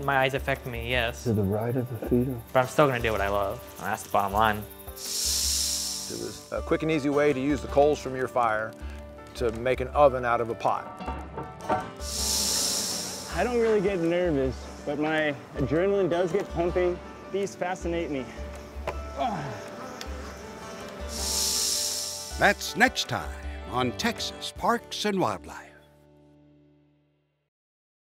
my eyes affect me, yes. To the right of the feeder. But I'm still gonna do what I love. That's the bottom line. It was a quick and easy way to use the coals from your fire to make an oven out of a pot. I don't really get nervous, but my adrenaline does get pumping. These fascinate me. That's next time on Texas Parks and Wildlife.